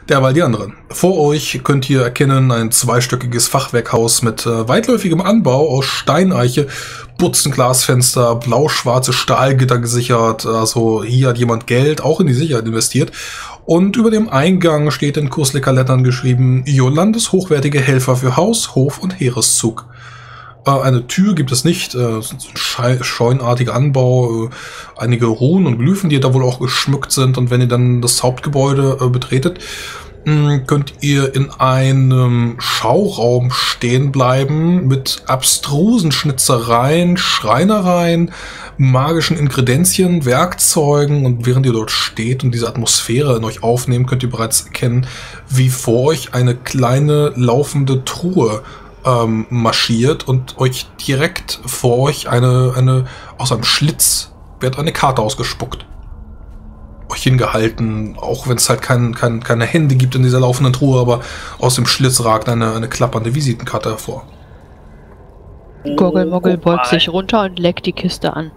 Derweil die anderen. Vor euch könnt ihr erkennen ein zweistöckiges Fachwerkhaus mit weitläufigem Anbau aus Steineiche, Butzenglasfenster, blau-schwarze Stahlgitter gesichert. Also hier hat jemand Geld auch in die Sicherheit investiert. Und über dem Eingang steht in Kurslecker-Lettern geschrieben: Jolandes hochwertige Helfer für Haus, Hof und Heereszug. Eine Tür gibt es nicht, ein scheunartiger Anbau, einige Runen und Glyphen, die da wohl auch geschmückt sind. Und wenn ihr dann das Hauptgebäude betretet, könnt ihr in einem Schauraum stehen bleiben mit abstrusen Schnitzereien, Schreinereien, magischen Ingredienzien, Werkzeugen. Und während ihr dort steht und diese Atmosphäre in euch aufnehmt, könnt ihr bereits erkennen, wie vor euch eine kleine laufende Truhe marschiert und euch direkt vor euch aus einem Schlitz wird eine Karte ausgespuckt. Euch hingehalten, auch wenn es halt keine Hände gibt in dieser laufenden Truhe, aber aus dem Schlitz ragt eine klappernde Visitenkarte hervor. Goggelmoggel beugt sich runter und leckt die Kiste an.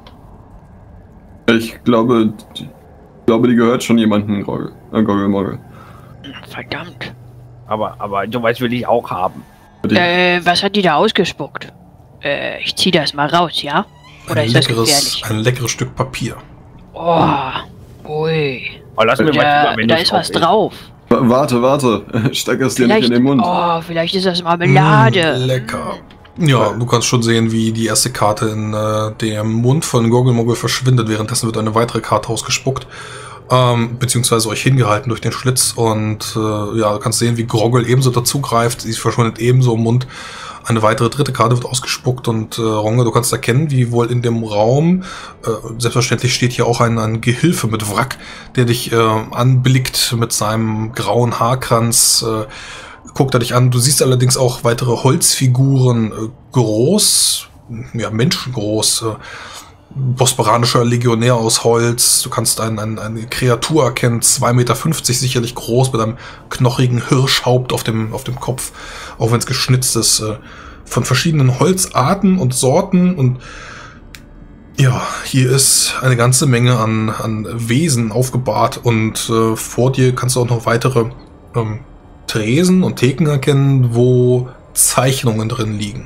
Ich glaube, die gehört schon jemandem, Goggelmoggel. Verdammt. Aber sowas will ich auch haben. Was hat die da ausgespuckt? Ich zieh das mal raus, ja? Oder ist das gefährlich? Ein leckeres Stück Papier. Oh, ui. Oh, lass mir mal da ist was drauf. Warte. Steck es dir nicht in den Mund. Oh, vielleicht ist das Marmelade. Lecker. Ja, du kannst schon sehen, wie die erste Karte in dem Mund von Goggelmoggel verschwindet. Währenddessen wird eine weitere Karte ausgespuckt. Beziehungsweise euch hingehalten durch den Schlitz. Und ja, du kannst sehen, wie Groggel ebenso dazugreift. Sie verschwindet ebenso im Mund. Eine weitere dritte Karte wird ausgespuckt. Und Ronge, du kannst erkennen, wie wohl in dem Raum, selbstverständlich steht hier auch ein Gehilfe mit Wrack, der dich anblickt mit seinem grauen Haarkranz. Guckt er dich an. Du siehst allerdings auch weitere Holzfiguren, groß, ja, menschengroß, bosporanischer Legionär aus Holz. Du kannst eine Kreatur erkennen, 2,50 Meter sicherlich groß, mit einem knochigen Hirschhaupt auf dem Kopf, auch wenn es geschnitzt ist, von verschiedenen Holzarten und Sorten. Und ja, hier ist eine ganze Menge an Wesen aufgebahrt, und vor dir kannst du auch noch weitere Tresen und Theken erkennen, wo Zeichnungen drin liegen.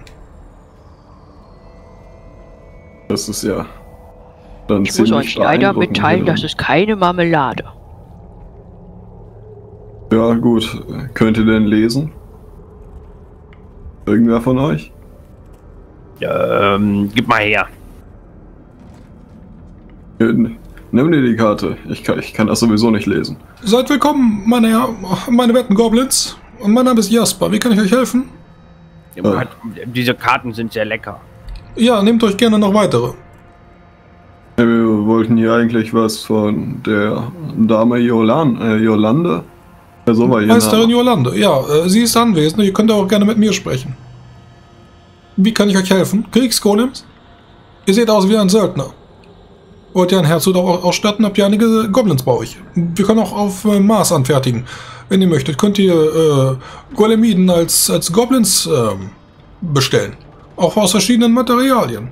Das ist ja dann ich muss euch leider mitteilen, das ist keine Marmelade. Ja, gut. Könnt ihr denn lesen? Irgendwer von euch? Gib mal her. Nimm dir die Karte. Ich kann das sowieso nicht lesen. Seid willkommen, meine werten Goblins. Und mein Name ist Jasper. Wie kann ich euch helfen? Diese Karten sind sehr lecker. Ja, nehmt euch gerne noch weitere. Ja, wir wollten hier eigentlich was von der Dame Jolande. Ja, so war ihr Meisterin Jolande, ja, sie ist anwesend. Ihr könnt auch gerne mit mir sprechen. Wie kann ich euch helfen? Kriegsgolems? Ihr seht aus wie ein Söldner. Wollt ihr ein Herzog ausstatten? Habt ihr einige Goblins bei euch? Wir können auch auf Maß anfertigen. Wenn ihr möchtet, könnt ihr Golemiden als Goblins bestellen. Auch aus verschiedenen Materialien.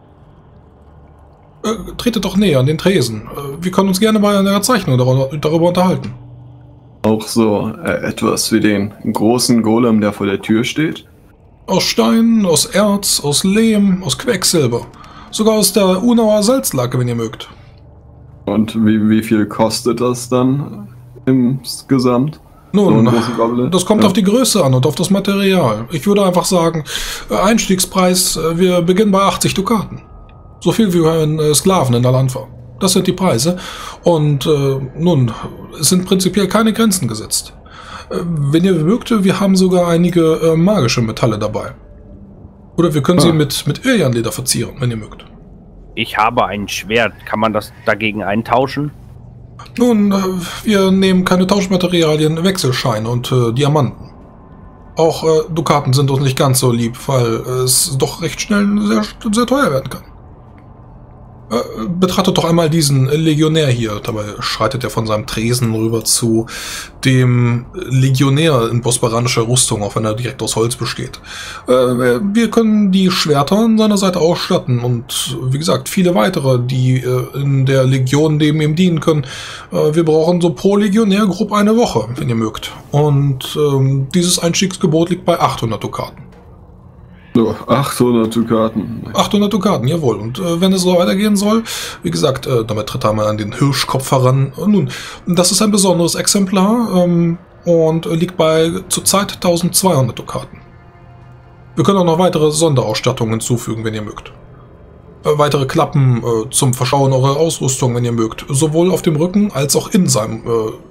Tretet doch näher an den Tresen. Wir können uns gerne bei einer Zeichnung darüber unterhalten. Auch so etwas wie den großen Golem, der vor der Tür steht? Aus Stein, aus Erz, aus Lehm, aus Quecksilber. Sogar aus der Unauer Salzlake, wenn ihr mögt. Und wie viel kostet das dann insgesamt? Nun, das kommt auf die Größe an und auf das Material. Ich würde einfach sagen, Einstiegspreis, wir beginnen bei 80 Dukaten. So viel wie ein Sklaven in der Landwehr. Das sind die Preise. Und nun, es sind prinzipiell keine Grenzen gesetzt. Wenn ihr mögt, wir haben sogar einige magische Metalle dabei. Oder wir können sie mit Irianleder verzieren, wenn ihr mögt. Ich habe ein Schwert. Kann man das dagegen eintauschen? Nun, wir nehmen keine Tauschmaterialien, Wechselscheine und Diamanten. Auch Dukaten sind uns nicht ganz so lieb, weil es doch recht schnell sehr teuer werden kann. Betrachtet doch einmal diesen Legionär hier. Dabei schreitet er von seinem Tresen rüber zu dem Legionär in bosporanischer Rüstung, auch wenn er direkt aus Holz besteht. Wir können die Schwerter an seiner Seite ausstatten und, wie gesagt, viele weitere, die in der Legion neben ihm dienen können. Wir brauchen so pro Legionär grob eine Woche, wenn ihr mögt. Und dieses Einstiegsgebot liegt bei 800 Dukaten. So, 800 Dukaten. 800 Dukaten, jawohl. Und wenn es so weitergehen soll, wie gesagt, damit tritt er mal an den Hirschkopf heran. Nun, das ist ein besonderes Exemplar und liegt bei zurzeit 1200 Dukaten. Wir können auch noch weitere Sonderausstattungen hinzufügen, wenn ihr mögt. Weitere Klappen zum Verschauen eurer Ausrüstung, wenn ihr mögt. Sowohl auf dem Rücken als auch in seinem...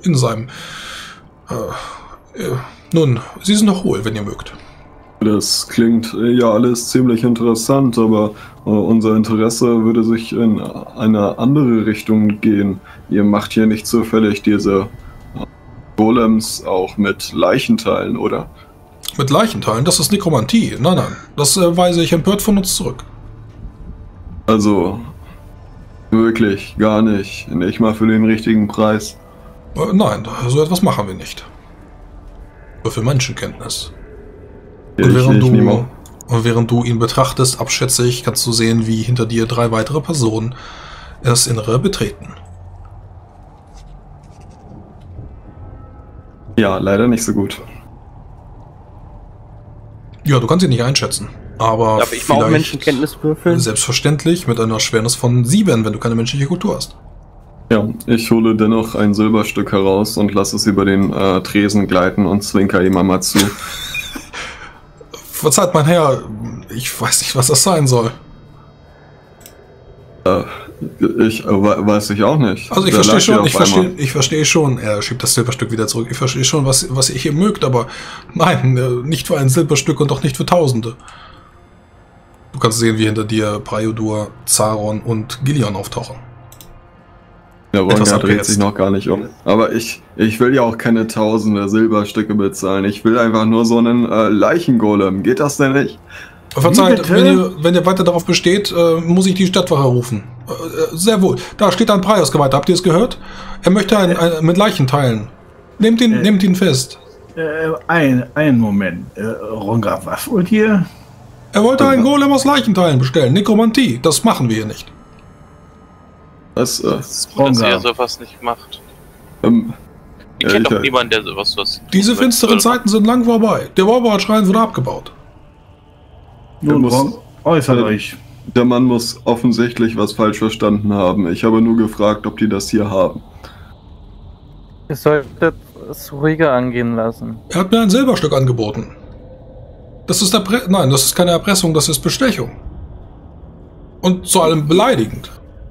nun, sie sind noch hohl, wenn ihr mögt. Das klingt ja alles ziemlich interessant, aber unser Interesse würde sich in eine andere Richtung gehen. Ihr macht hier nicht zufällig diese Golems auch mit Leichenteilen, oder? Mit Leichenteilen? Das ist Nekromantie. Nein, nein. Das weise ich empört von uns zurück. Also, wirklich, gar nicht. Nicht mal für den richtigen Preis. Nein, so etwas machen wir nicht. Nur für Menschenkenntnis. Ja, Und während du ihn betrachtest, abschätzig, kannst du sehen, wie hinter dir 3 weitere Personen das Innere betreten. Ja, leider nicht so gut. Ja, du kannst ihn nicht einschätzen. Aber darf ich mal auch Menschenkenntnis würfeln? Selbstverständlich mit einer Schwernis von 7, wenn du keine menschliche Kultur hast. Ja, ich hole dennoch ein Silberstück heraus und lasse es über den Tresen gleiten und zwinker ihm einmal zu. Verzeiht, mein Herr, ich weiß nicht, was das sein soll. Ich weiß ich auch nicht. Also ich verstehe schon, ich verstehe schon, er schiebt das Silberstück wieder zurück, ich verstehe schon, was ihr hier mögt, aber nein, nicht für ein Silberstück und auch nicht für Tausende. Du kannst sehen, wie hinter dir Praeodur, Zaron und Gilion auftauchen. Der Ronja dreht sich noch gar nicht um. Aber ich will ja auch keine tausende Silberstücke bezahlen. Ich will einfach nur so einen Leichengolem. Geht das denn nicht? Verzeiht, wenn ihr weiter darauf besteht, muss ich die Stadtwache rufen. Sehr wohl. Da steht ein Praios geweihter. Habt ihr es gehört? Er möchte mit Leichen teilen. Nehmt ihn fest. Einen Moment. Ronga, was wollt ihr? Er wollte einen Golem aus Leichenteilen bestellen. Nekromantie. Das machen wir hier nicht. Das ist gut, dass ihr sowas nicht macht. Ich kenne doch niemanden, der sowas... Diese finsteren Zeiten sind lang vorbei. Der Warbard-Schrein wurde abgebaut. Nun, äußert euch. Der Mann muss offensichtlich was falsch verstanden haben. Ich habe nur gefragt, ob die das hier haben. Ihr solltet es ruhiger angehen lassen. Er hat mir ein Silberstück angeboten. Das ist Nein, das ist keine Erpressung, das ist Bestechung. Und zu allem beleidigend.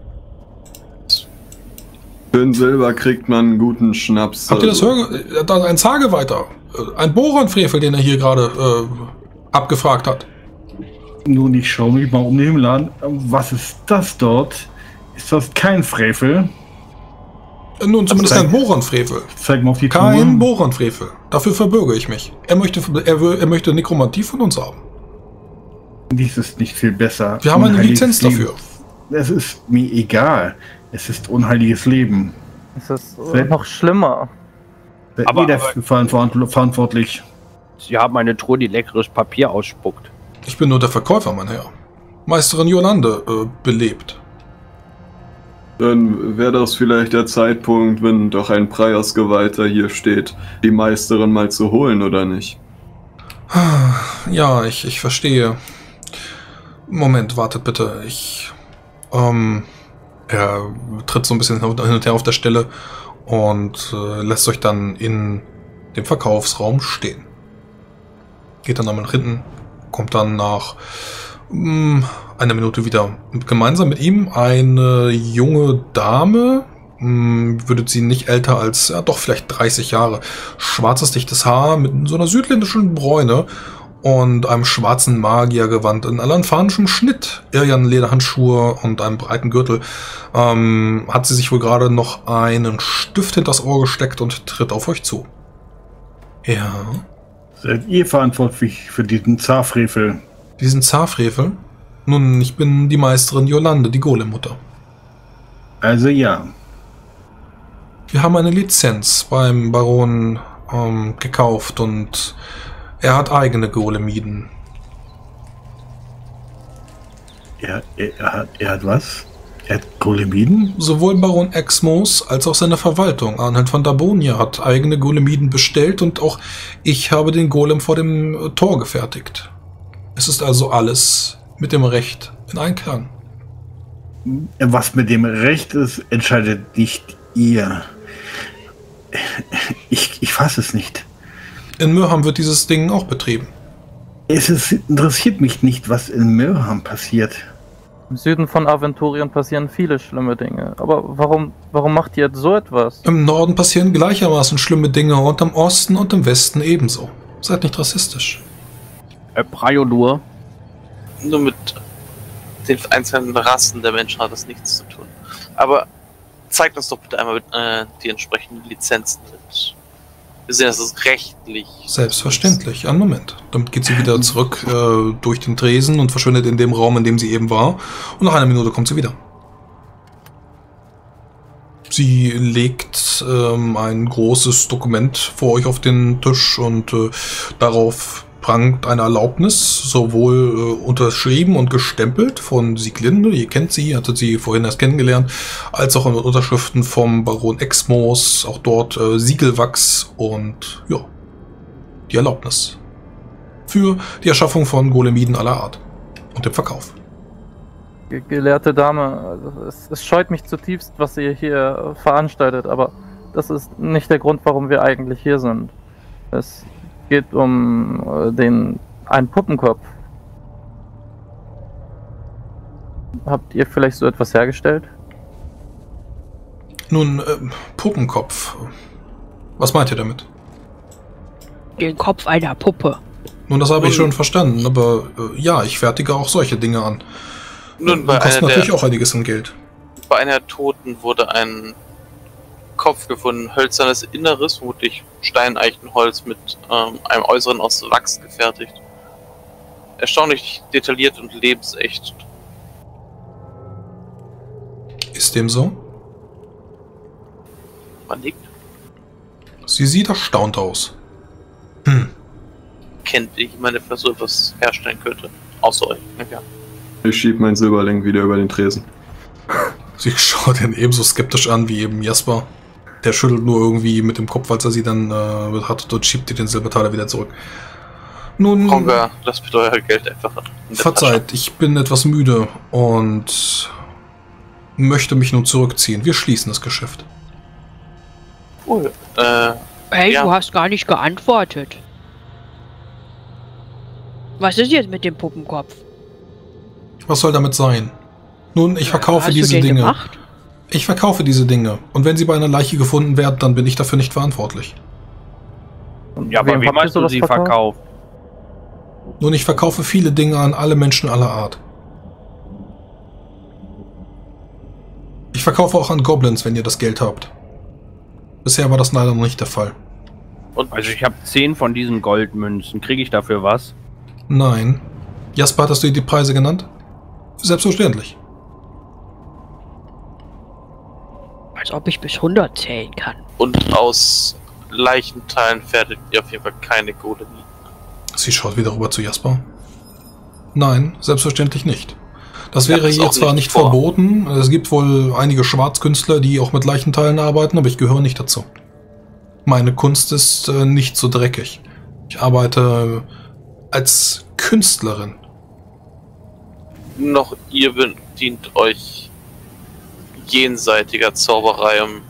Für ein Silber kriegt man einen guten Schnaps. Habt ihr das gehört? Da ein Zageweiter. Ein Bohrenfrevel, den er hier gerade abgefragt hat. Nun, ich schaue mich mal um den Laden. Was ist das dort? Ist das kein Frevel? Nun, zumindest kein Bohrenfrevel. Zeig mal auf die Tour. Kein Bohrenfrevel. Dafür verbürge ich mich. Er möchte Nekromantie von uns haben. Dies ist nicht viel besser. Wir haben eine Lizenz dafür. Es ist mir egal. Es ist unheiliges Leben. Es ist noch schlimmer. Aber dafür verantwortlich. Sie haben eine Truhe, die leckeres Papier ausspuckt. Ich bin nur der Verkäufer, mein Herr. Meisterin Yolande belebt. Dann wäre das vielleicht der Zeitpunkt, wenn doch ein Praios-Geweihter hier steht, die Meisterin mal zu holen, oder nicht? Ja, ich verstehe. Moment, wartet bitte. Er tritt so ein bisschen hin und her auf der Stelle und lässt euch dann in dem Verkaufsraum stehen. Geht dann einmal nach hinten, kommt dann nach einer Minute wieder. Gemeinsam mit ihm eine junge Dame, würdet sie nicht älter als, ja doch vielleicht 30 Jahre, schwarzes, dichtes Haar mit so einer südländischen Bräune und einem schwarzen Magiergewand in alanfanischem Schnitt, Irian-Lederhandschuhe und einem breiten Gürtel, hat sie sich wohl gerade noch einen Stift hinters Ohr gesteckt und tritt auf euch zu. Ja. Seid ihr verantwortlich für diesen Zarfrevel? Diesen Zarfrevel? Nun, ich bin die Meisterin Yolande, die Golem-Mutter. Also ja. Wir haben eine Lizenz beim Baron gekauft und er hat eigene Golemiden. Er hat was? Er hat Golemiden? Sowohl Baron Exmos als auch seine Verwaltung, Arnold von Dabonia, hat eigene Golemiden bestellt und auch ich habe den Golem vor dem Tor gefertigt. Es ist also alles mit dem Recht in Einklang. Was mit dem Recht ist, entscheidet nicht ihr. Ich fasse es nicht. In Mürham wird dieses Ding auch betrieben. Interessiert mich nicht, was in Mürham passiert. Im Süden von Aventurien passieren viele schlimme Dinge. Aber warum macht ihr jetzt so etwas? Im Norden passieren gleichermaßen schlimme Dinge und im Osten und im Westen ebenso. Seid nicht rassistisch. Priolur. Nur mit den einzelnen Rassen der Menschen hat das nichts zu tun. Aber zeigt uns doch bitte einmal die entsprechenden Lizenzen mit. Wir sehen, das ist rechtlich. Selbstverständlich. Einen Moment. Damit geht sie wieder zurück durch den Tresen und verschwindet in dem Raum, in dem sie eben war. Und nach einer Minute kommt sie wieder. Sie legt ein großes Dokument vor euch auf den Tisch und darauf prangt eine Erlaubnis, sowohl unterschrieben und gestempelt von Sieglinde, ihr kennt sie, hattet sie vorhin erst kennengelernt, als auch mit Unterschriften vom Baron Exmos, auch dort Siegelwachs und ja, die Erlaubnis für die Erschaffung von Golemiden aller Art und dem Verkauf. Gelehrte Dame, also es scheut mich zutiefst, was ihr hier veranstaltet, aber das ist nicht der Grund, warum wir eigentlich hier sind. Es geht um einen Puppenkopf. Habt ihr vielleicht so etwas hergestellt? Nun, Puppenkopf. Was meint ihr damit? Den Kopf einer Puppe. Nun, das habe ich schon verstanden, aber ja, ich fertige auch solche Dinge an. Nun, kostet natürlich auch einiges an Geld. Bei einer Toten wurde ein Kopf gefunden, hölzernes Inneres, vermutlich Steineichenholz mit einem Äußeren aus Wachs gefertigt. Erstaunlich detailliert und lebensecht. Ist dem so? Man nickt. Sie sieht erstaunt aus. Kennt jemand, der so etwas herstellen könnte? Außer euch. Ja. Ich schieb meinen Silberling wieder über den Tresen. Sie schaut ihn ebenso skeptisch an wie eben Jasper. Der schüttelt nur irgendwie mit dem Kopf, als er sie dann hat, und schiebt ihr den Silbertaler wieder zurück. Nun, Konga, lasst bitte euer Geld einfach in der verzeiht, Tasche. ich bin etwas müde und möchte mich nun zurückziehen. Wir schließen das Geschäft. Cool. Hey, ja. du hast gar nicht geantwortet. Was ist jetzt mit dem Puppenkopf? Was soll damit sein? Nun, ich verkaufe Hast diese du den Dinge. gemacht? Ich verkaufe diese Dinge. Und wenn sie bei einer Leiche gefunden werden, dann bin ich dafür nicht verantwortlich. Ja, aber Wem wie habt ihr hast du sowas sie verkauft? Nun, ich verkaufe viele Dinge an alle Menschen aller Art. Ich verkaufe auch an Goblins, wenn ihr das Geld habt. Bisher war das leider noch nicht der Fall. Und Also ich habe 10 von diesen Goldmünzen. Kriege ich dafür was? Nein. Jasper, hattest du die Preise genannt? Selbstverständlich. Als ob ich bis 100 zählen kann. Und aus Leichenteilen fertigt ihr auf jeden Fall keine Golemiden. Sie schaut wieder rüber zu Jasper. Nein, selbstverständlich nicht. Das Ich hab wäre das hier auch zwar nicht nicht vor. verboten. Es gibt wohl einige Schwarzkünstler, die auch mit Leichenteilen arbeiten, aber ich gehöre nicht dazu. Meine Kunst ist nicht so dreckig. Ich arbeite als Künstlerin. Noch ihr bedient euch jenseitiger Zauberei, um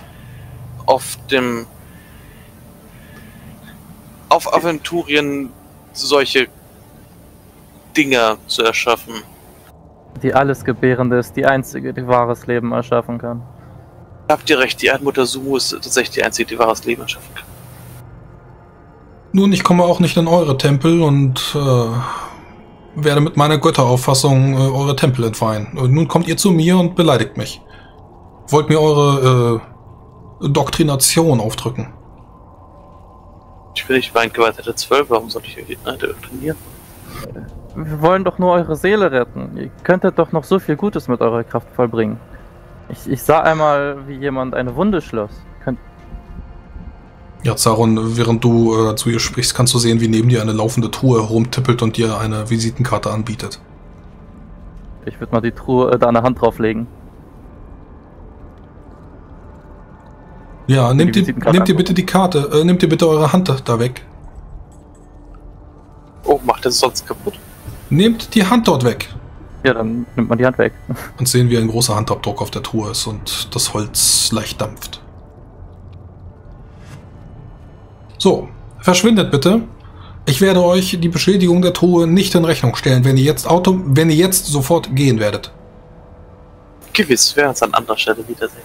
auf Aventurien solche Dinger zu erschaffen. Die Allesgebärende ist die einzige, die wahres Leben erschaffen kann. Habt ihr recht, die Altmutter Sumu ist tatsächlich die einzige, die wahres Leben erschaffen kann. Nun, ich komme auch nicht in eure Tempel und werde mit meiner Götterauffassung eure Tempel entweihen. Und nun kommt ihr zu mir und beleidigt mich. Wollt mir eure Doktrination aufdrücken. Ich bin nicht mein geweihter 12, warum soll ich euch trainieren? Wir wollen doch nur eure Seele retten. Ihr könntet doch noch so viel Gutes mit eurer Kraft vollbringen. Ich sah einmal, wie jemand eine Wunde schloss. Ja, Zaron, während du zu ihr sprichst, kannst du sehen, wie neben dir eine laufende Truhe herumtippelt und dir eine Visitenkarte anbietet. Ich würde mal die Truhe da eine Hand drauflegen. Ja, nehmt ihr bitte die Karte, nehmt ihr bitte eure Hand da weg. Oh, macht es sonst kaputt? Nehmt die Hand dort weg. Ja, dann nimmt man die Hand weg. Und sehen, wie ein großer Handabdruck auf der Truhe ist und das Holz leicht dampft. So, verschwindet bitte. Ich werde euch die Beschädigung der Truhe nicht in Rechnung stellen, wenn ihr jetzt sofort gehen werdet. Gewiss, wir werden uns an anderer Stelle wiedersehen.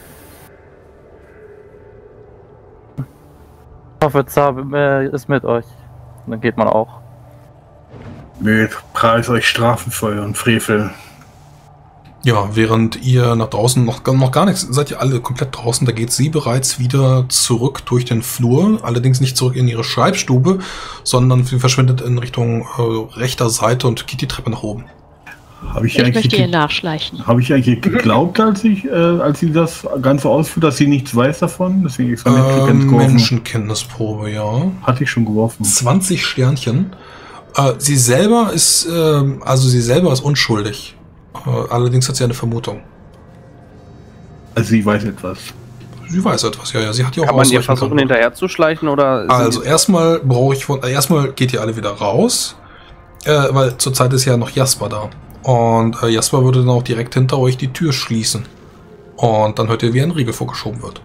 Ich hoffe, Zar ist mit euch. Und dann geht man auch. Möge Preis euch strafen für euren Frevel. Ja, während ihr nach draußen noch gar nichts, seid ihr alle komplett draußen, da geht sie bereits wieder zurück durch den Flur, allerdings nicht zurück in ihre Schreibstube, sondern sie verschwindet in Richtung rechter Seite und geht die Treppe nach oben. Ich möchte ihr nachschleichen. Habe ich eigentlich geglaubt, als sie das Ganze ausführt, dass sie nichts weiß davon? Deswegen extra Menschenkenntnisprobe, ja. Hatte ich schon geworfen. 20 Sternchen. Sie selber ist unschuldig. Allerdings hat sie eine Vermutung. Also sie weiß etwas. Sie weiß etwas, ja. Sie hat ja auch. Kann man ihr versuchen, hinterher zu schleichen oder? Also erstmal erstmal geht ihr alle wieder raus, weil zurzeit ist ja noch Jasper da. Und Jasper würde dann auch direkt hinter euch die Tür schließen. Und dann hört ihr, wie ein Riegel vorgeschoben wird.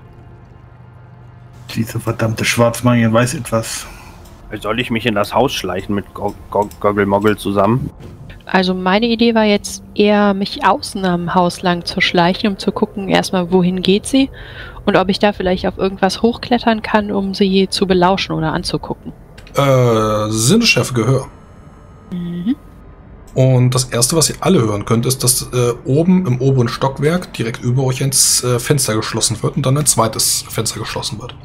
Diese verdammte Schwarzmagier weiß etwas. Soll ich mich in das Haus schleichen mit Goggle-Moggle zusammen? Also meine Idee war jetzt eher, mich außen am Haus lang zu schleichen, um zu gucken, erstmal, wohin geht sie und ob ich da vielleicht auf irgendwas hochklettern kann, um sie zu belauschen oder anzugucken. Sinnesschärfe Gehör. Mhm. Und das erste, was ihr alle hören könnt, ist, dass oben im oberen Stockwerk direkt über euch ein Fenster geschlossen wird und dann ein zweites Fenster geschlossen wird.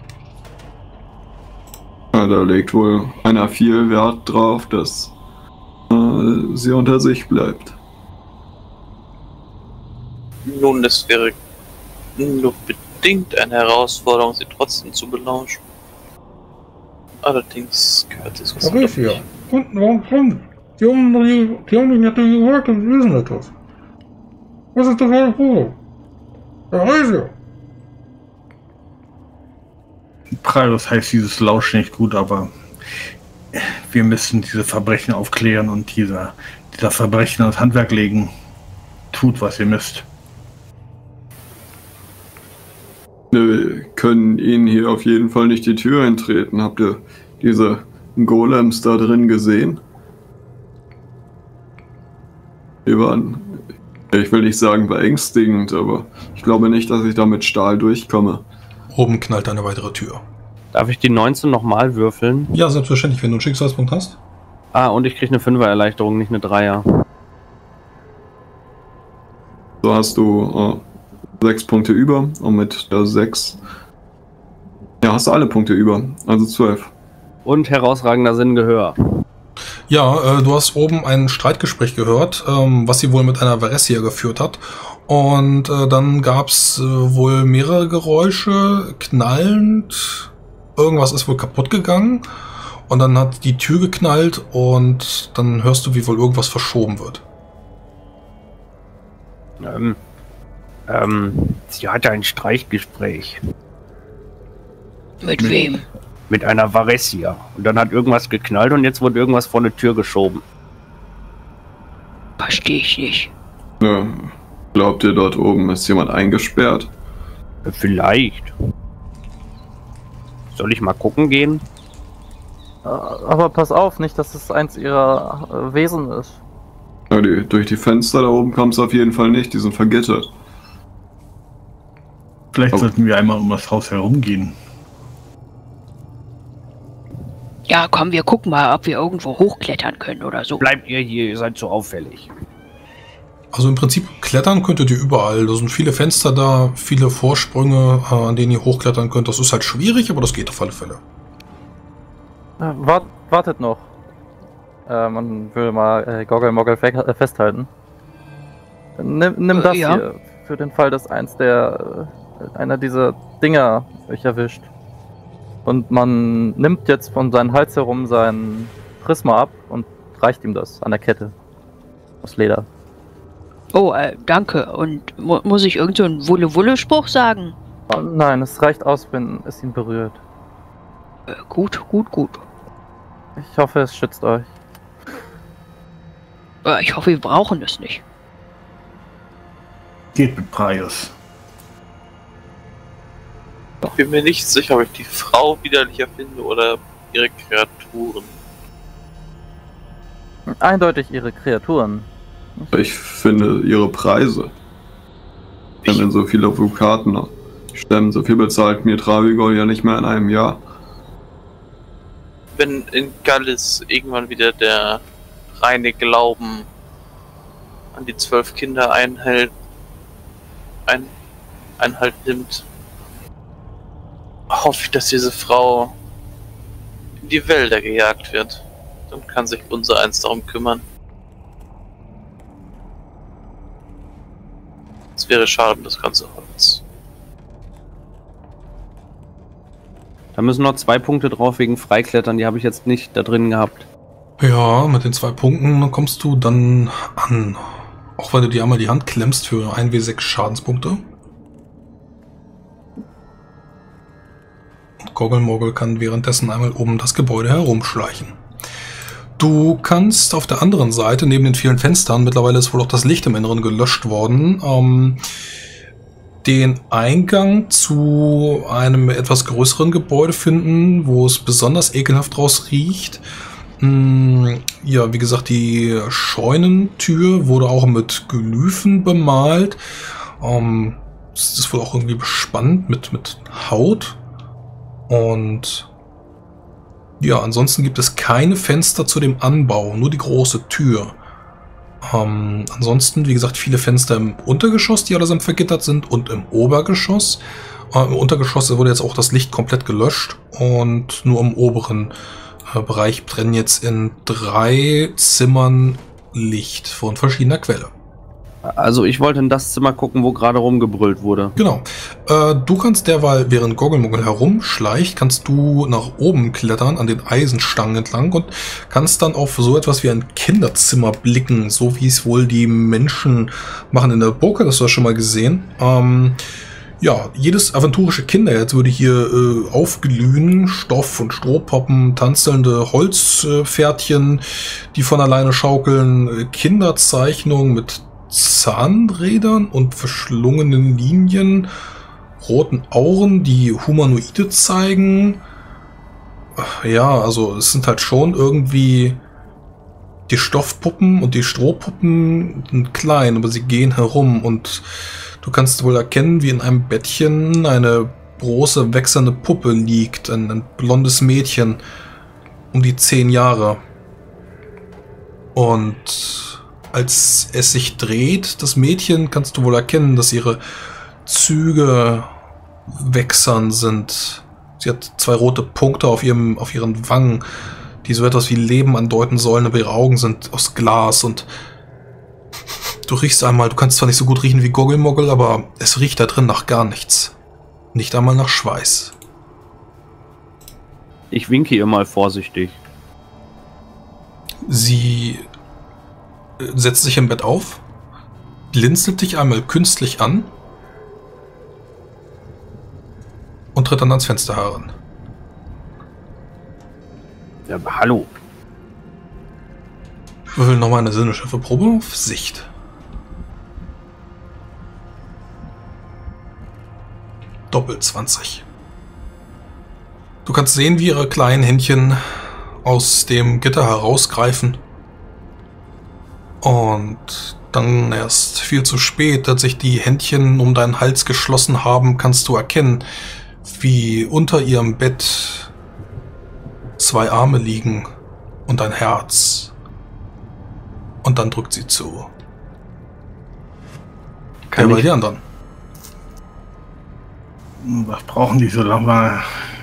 Ja, da legt wohl einer viel Wert drauf, dass sie unter sich bleibt. Nun, es wäre nur bedingt eine Herausforderung, sie trotzdem zu belauschen. Allerdings gehört es was anderes. Warum? Die haben dich natürlich gehört und wissen etwas. Was ist das für ein Problem? Da heißt ja. Preis heißt dieses Lauschen nicht gut, aber wir müssen diese Verbrechen aufklären und dieser Verbrechen ans Handwerk legen. Tut, was ihr müsst. Wir können Ihnen hier auf jeden Fall nicht die Tür eintreten. Habt ihr diese Golems da drin gesehen? Die waren, ich will nicht sagen beängstigend, aber ich glaube nicht, dass ich da mit Stahl durchkomme. Oben knallt eine weitere Tür. Darf ich die 19 nochmal würfeln? Ja, selbstverständlich, wenn du einen Schicksalspunkt hast. Ah, und ich kriege eine 5er Erleichterung, nicht eine 3er. So hast du 6 Punkte über und mit der 6 hast du alle Punkte über, also 12. Und herausragender Sinngehör. Ja, du hast oben ein Streitgespräch gehört, was sie wohl mit einer Varessia geführt hat. Und dann gab's wohl mehrere Geräusche, knallend, irgendwas ist wohl kaputt gegangen. Und dann hat die Tür geknallt und dann hörst du, wie wohl irgendwas verschoben wird. Sie hatte ein Streichgespräch. Mit wem? Mit einer Varessia. Und dann hat irgendwas geknallt und jetzt wurde irgendwas vor eine Tür geschoben. Verstehe ich nicht. Ja, glaubt ihr, dort oben ist jemand eingesperrt? Vielleicht. Soll ich mal gucken gehen? Aber pass auf, nicht, dass es eins ihrer Wesen ist. Ja, durch die Fenster da oben kam es auf jeden Fall nicht, die sind vergittert. Vielleicht sollten wir einmal um das Haus herumgehen. Ja, komm, wir gucken mal, ob wir irgendwo hochklettern können oder so. Bleibt ihr hier, ihr seid zu auffällig. Also im Prinzip klettern könntet ihr überall. Da sind viele Fenster da, viele Vorsprünge, an denen ihr hochklettern könnt. Das ist halt schwierig, aber das geht auf alle Fälle. Wartet noch. Man würde mal Goggle-Moggle festhalten. Nimm das ja. hier. für den Fall, dass einer dieser Dinger euch erwischt. Und man nimmt jetzt von seinem Hals herum sein Prisma ab und reicht ihm das an der Kette. Aus Leder. Oh, danke. Und muss ich irgend so einen Wulle-Wulle-Spruch sagen? Oh, nein, es reicht aus, wenn es ihn berührt. Gut. Ich hoffe, es schützt euch. Ich hoffe, wir brauchen es nicht. Geht mit Praios. Ich bin mir nicht sicher, ob ich die Frau widerlicher finde oder ihre Kreaturen. Eindeutig ihre Kreaturen. Ich finde ihre Preise. Ich habe so viele Advokaten. Stemmen, so viel bezahlt mir Travigol ja nicht mehr in einem Jahr. Wenn in Gallis irgendwann wieder der reine Glauben an die 12 Kinder Einhalt nimmt, hoffe ich, dass diese Frau in die Wälder gejagt wird. Dann kann sich unser eins darum kümmern. Es wäre schade um das ganze Holz. Da müssen noch 2 Punkte drauf wegen Freiklettern, die habe ich jetzt nicht da drin gehabt. Ja, mit den 2 Punkten kommst du dann an. Auch wenn du dir einmal die Hand klemmst für 1W6 Schadenspunkte. Und Goggelmogel kann währenddessen einmal um das Gebäude herumschleichen. Du kannst auf der anderen Seite, neben den vielen Fenstern, mittlerweile ist wohl auch das Licht im Inneren gelöscht worden, den Eingang zu einem etwas größeren Gebäude finden, wo es besonders ekelhaft draus riecht. Ja, wie gesagt, die Scheunentür wurde auch mit Glyphen bemalt. Es ist wohl auch irgendwie bespannt mit Haut. Und ja, ansonsten gibt es keine Fenster zu dem Anbau, nur die große Tür. Ansonsten, wie gesagt, viele Fenster im Untergeschoss, die allesamt vergittert sind, und im Obergeschoss. Im Untergeschoss wurde jetzt auch das Licht komplett gelöscht und nur im oberen Bereich brennen jetzt in 3 Zimmern Licht von verschiedener Quelle. Also ich wollte in das Zimmer gucken, wo gerade rumgebrüllt wurde. Genau. Du kannst derweil, während Goggelmogel herumschleicht, kannst du nach oben klettern an den Eisenstangen entlang und kannst dann auf so etwas wie ein Kinderzimmer blicken, so wie es wohl die Menschen machen in der Burg. Das hast du ja schon mal gesehen. Ja, jedes aventurische Kinderherz würde hier aufglühen. Stoff- und Strohpoppen, tanzelnde Holzpferdchen, die von alleine schaukeln, Kinderzeichnungen mit Zahnrädern und verschlungenen Linien, roten Auren, die Humanoide zeigen. Ja, also es sind halt schon irgendwie die Stoffpuppen und die Strohpuppen sind klein, aber sie gehen herum und du kannst wohl erkennen, wie in einem Bettchen eine große, wechselnde Puppe liegt, ein blondes Mädchen, um die 10 Jahre. Und als es sich dreht, das Mädchen, kannst du wohl erkennen, dass ihre Züge wächsern sind. Sie hat 2 rote Punkte auf ihren Wangen, die so etwas wie Leben andeuten sollen, aber ihre Augen sind aus Glas und du riechst einmal, du kannst zwar nicht so gut riechen wie Goggelmogel, aber es riecht da drin nach gar nichts. Nicht einmal nach Schweiß. Ich winke ihr mal vorsichtig. Sie setzt sich im Bett auf, blinzelt dich einmal künstlich an und tritt dann ans Fenster heran. Ja, hallo. Würfel nochmal eine sinneschärfe Probe auf Sicht. Doppelt 20. Du kannst sehen, wie ihre kleinen Händchen aus dem Gitter herausgreifen. Und dann erst viel zu spät, als sich die Händchen um deinen Hals geschlossen haben, kannst du erkennen, wie unter ihrem Bett 2 Arme liegen und ein Herz. Und dann drückt sie zu. Kann bei ich- die anderen. Was brauchen die so lange?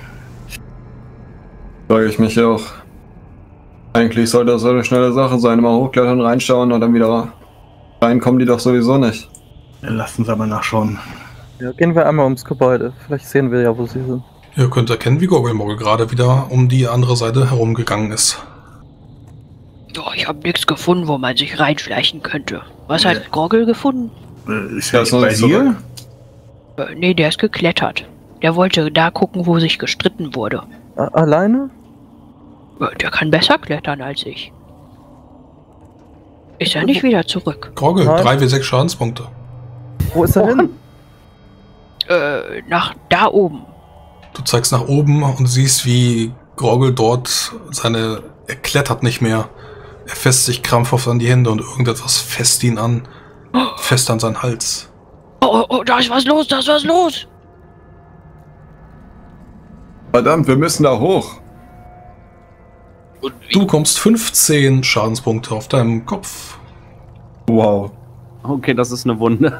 Frage ich mich auch. Eigentlich sollte das so eine schnelle Sache sein. Immer hochklettern, reinschauen und dann wieder reinkommen die doch sowieso nicht. Lass uns aber nachschauen. Ja, gehen wir einmal ums Gebäude. Vielleicht sehen wir ja, wo sie sind. Ihr könnt erkennen, wie Goggelmogel gerade wieder um die andere Seite herumgegangen ist. Oh, ich habe nichts gefunden, wo man sich reinschleichen könnte. Was hat Groggel gefunden? Ist er nicht bei dir? Nee, der ist geklettert. Der wollte da gucken, wo sich gestritten wurde. Alleine? Der kann besser klettern als ich. Ist er nicht wieder zurück? Groggel, Nein. 3W6 Schadenspunkte. Wo ist er hin? Nach da oben. Du zeigst nach oben und siehst, wie Groggel dort er klettert nicht mehr. Er fässt sich krampfhaft an die Hände und irgendetwas fest ihn an. Fest an seinen Hals. Oh, da ist was los, da ist was los. Verdammt, wir müssen da hoch. Und wie? Du kommst 15 Schadenspunkte auf deinem Kopf. Wow. Okay, das ist eine Wunde.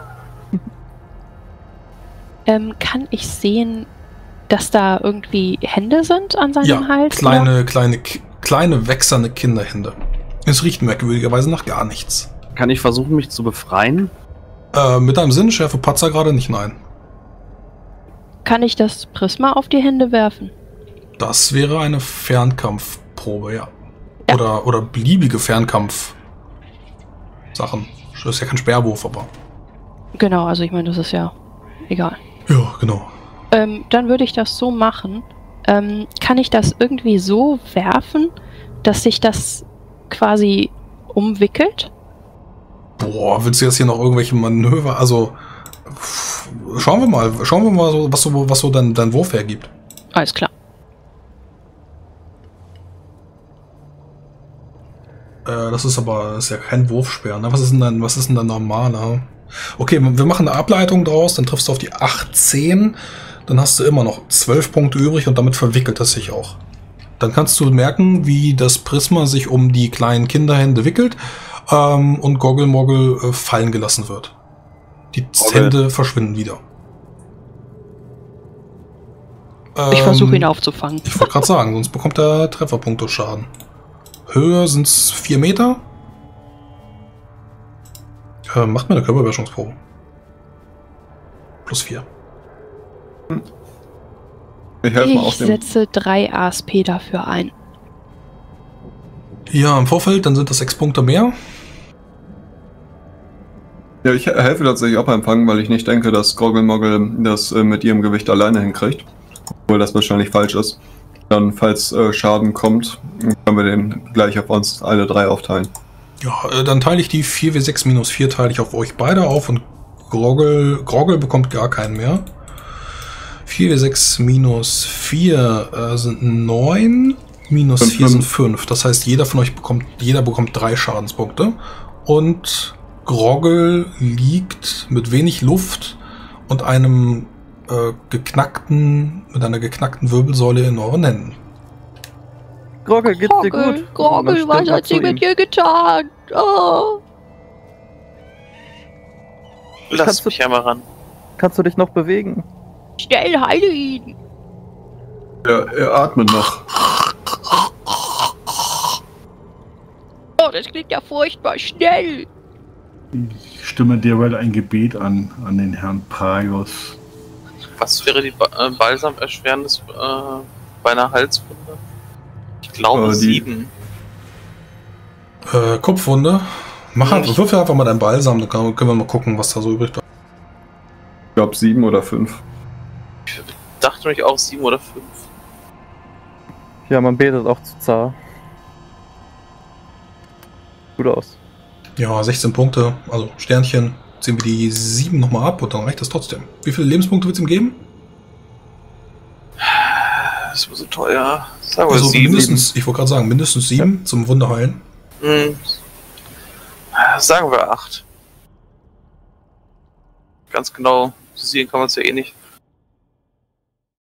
Kann ich sehen, dass da irgendwie Hände sind an seinem Ja, Hals? kleine wächserne Kinderhände. Es riecht merkwürdigerweise nach gar nichts. Kann ich versuchen, mich zu befreien? Mit einem Sinnenschärfe Patzer gerade nicht, nein. Kann ich das Prisma auf die Hände werfen? Das wäre eine Fernkampfprobe, ja. Ja. Oder beliebige Fernkampf-Sachen. Das ist ja kein Sperrwurf, aber... Genau, also ich meine, das ist ja egal. Ja, genau. Dann würde ich das so machen. Kann ich das irgendwie so werfen, dass sich das quasi umwickelt? Boah, willst du jetzt hier noch irgendwelche Manöver? Also, schauen wir mal, so, was so dein Wurf hergibt. Alles klar. Das ist ja kein Wurfsperr, ne? Was ist denn dein normaler? Okay, wir machen eine Ableitung draus, dann triffst du auf die 18, dann hast du immer noch 12 Punkte übrig und damit verwickelt es sich auch. Dann kannst du merken, wie das Prisma sich um die kleinen Kinderhände wickelt und Goggelmogel fallen gelassen wird. Die Hände verschwinden wieder. Ich versuche ihn aufzufangen. Ich wollte gerade sagen, sonst bekommt er Trefferpunkte Schaden. Höhe sind es 4 Meter. Macht mir eine Körperbeherrschungsprobe. +4. Ich helfe mal auf Ich dem. setze 3 ASP dafür ein. Ja, im Vorfeld, dann sind das 6 Punkte mehr. Ja, ich helfe tatsächlich auch beim Fangen, weil ich nicht denke, dass Goggelmogel das mit ihrem Gewicht alleine hinkriegt. Obwohl das wahrscheinlich falsch ist. Dann, falls Schaden kommt, können wir den gleich auf uns alle 3 aufteilen. Ja, dann teile ich die 4W6 minus 4 teile ich auf euch beide auf und Groggel bekommt gar keinen mehr. 4W6 minus 4 sind 9, minus 4 sind 5. Das heißt, jeder bekommt 3 Schadenspunkte. Und Groggel liegt mit wenig Luft und mit einer geknackten Wirbelsäule in euren Händen. Groggel, geht's dir gut? Groggel, was hat sie mit dir getan? Oh. Lass mich einmal ran. Kannst du dich noch bewegen? Schnell, heile ihn! Ja, er atmet noch. Oh, das klingt ja furchtbar schnell! Ich stimme derweil ein Gebet an den Herrn Praios. Was wäre die Balsamerschwernis bei einer Halswunde? Ich glaube 7. Kopfwunde. Würfel einfach mal deinen Balsam, dann können wir mal gucken, was da so übrig bleibt. Ich glaube 7 oder 5. Ich dachte nämlich auch 7 oder 5. Ja, man betet auch zu Zar. Gut aus. Ja, 16 Punkte, also Sternchen. Ziehen wir die 7 nochmal ab und dann reicht das trotzdem. Wie viele Lebenspunkte wird es ihm geben? Das war so teuer. Sagen wir Also 7. mindestens, ich wollte gerade sagen, mindestens 7 zum Wunderheilen. Sagen wir 8. Ganz genau, sehen kann man es ja eh nicht.